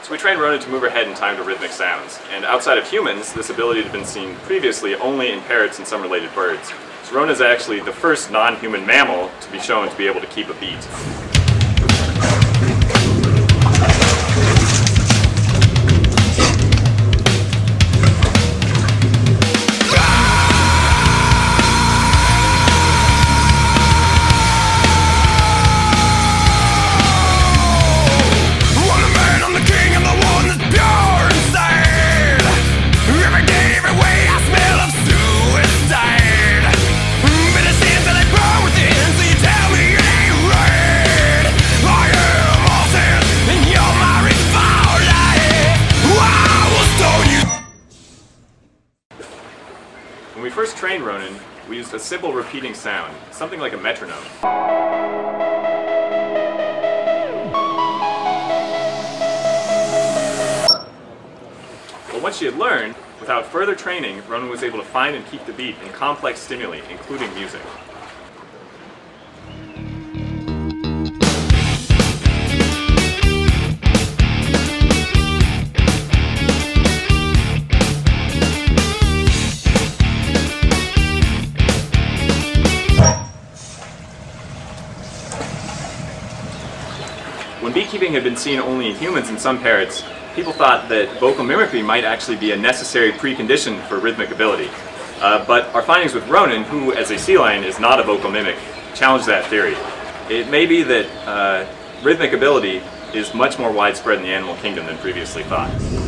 So we trained Ronan to move her head in time to rhythmic sounds, and outside of humans, this ability had been seen previously only in parrots and some related birds. So Ronan is actually the first non-human mammal to be shown to be able to keep a beat. When we first trained Ronan, we used a simple repeating sound, something like a metronome. But once she had learned, without further training, Ronan was able to find and keep the beat in complex stimuli, including music. When beekeeping had been seen only in humans and some parrots, people thought that vocal mimicry might actually be a necessary precondition for rhythmic ability. But our findings with Ronan, who as a sea lion is not a vocal mimic, challenge that theory. It may be that rhythmic ability is much more widespread in the animal kingdom than previously thought.